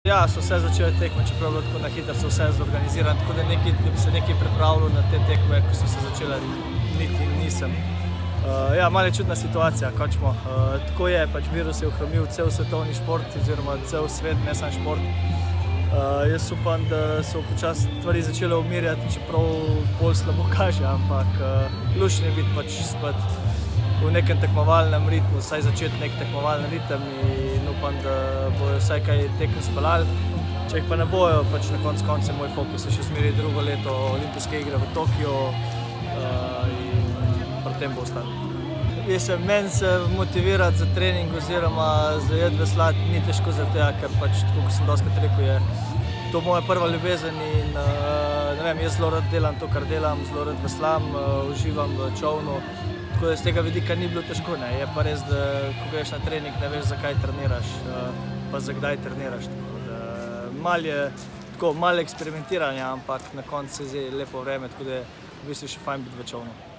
Ja, so vse začele tekme, čeprav je bilo tako na hitro, so vse zorganizirano, tako da bi se nekaj pripravljal na te tekme, ko so se začele, niti nisem. Ja, malo je čudna situacija, končmo. Tako je, pač virus je ohromil cel svetovni šport, oziroma cel svet, ne samo šport. Jaz upam, da so počasi stvari začele umirjati, čeprav bolj slabo kaže, ampak luštno je biti pač spet v nekem tekmovalnem ritmu, vsaj začeti nek tekmovalni ritem in upam, da bojo vsaj kaj tekem speljali. Če jih pa ne bojo, pač na koncu moj fokus je še zmeraj drugo leto olimpijske igre v Tokiu in pri tem bo ostalo. Meni se motivirati za trening oziroma za jed veslati ni težko za tega, ker pač, tako kot sem dostikrat rekel, je to moja prva ljubezen in ne vem, jaz zelo rad delam to, kar delam, zelo rad veslam, uživam v čolnu. Tako da z tega vidika ni bilo težko, ne. Je pa res, da ko greš na trening, ne veš, zakaj treniraš, pa zakdaj treniraš. Malo eksperimentiranja, ampak na koncu se zdi lepo vreme, tako da je v bistvu še fajn biti v čolnu.